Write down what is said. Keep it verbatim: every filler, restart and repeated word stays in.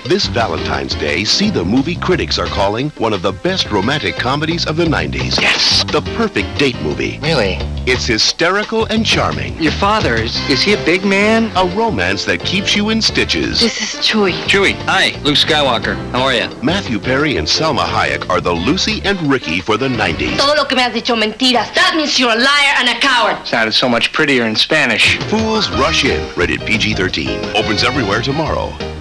This Valentine's Day, see the movie critics are calling one of the best romantic comedies of the nineties. Yes! The perfect date movie. Really? It's hysterical and charming. Your father, is, is he a big man? A romance that keeps you in stitches. This is Chewie. Chewie, hi, Luke Skywalker. How are you? Matthew Perry and Selma Hayek are the Lucy and Ricky for the nineties. Todo lo que me has dicho mentiras. That means you're a liar and a coward. Sounded so much prettier in Spanish. Fools Rush In, rated P G thirteen. Opens everywhere tomorrow.